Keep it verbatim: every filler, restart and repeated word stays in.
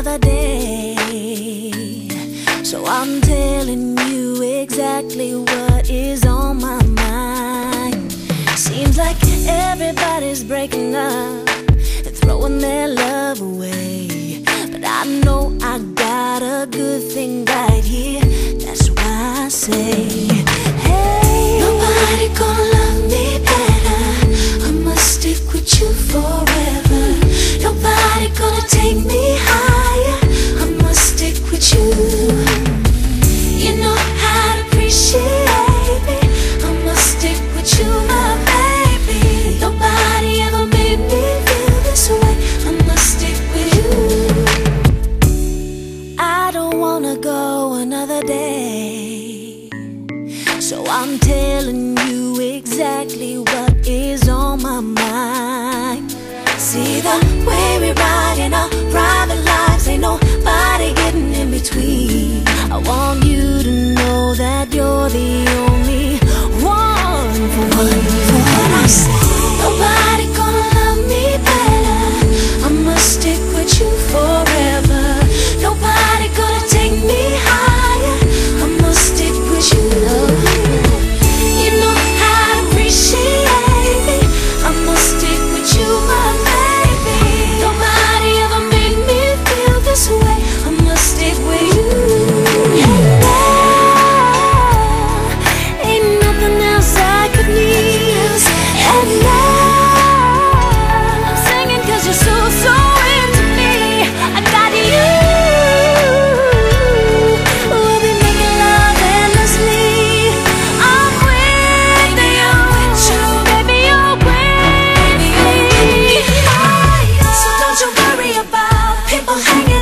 another day. So I'm telling you exactly what is on my mind. Seems like everybody's breaking up and throwing their love away, but I know I got a good thing right here. That's why I say, hey, nobody gonna love me better. I must stick with you forever. Nobody gonna take me higher. I must stick with you. You know how to appreciate me. I must stick with you, my baby. Nobody ever made me feel this way. I must stick with you. I don't wanna go another day, so I'm telling you exactly what is on my mind. See the way we ride in our private lives, ain't nobody getting in between. I want you to know that you're the only one for me. For what I say, nobody gonna love me better. I must stick with you forever. Nobody gonna take me higher. I must stick with you. You know how to appreciate me. I must stick with you, my baby. Nobody ever made me feel this way. I must stick with you. And there ain't nothing else I could need. And now I'm singing 'cause you're so, so into me. I got you. We'll be making love endlessly. I'm with you, baby, you're with me. So don't you worry about people hanging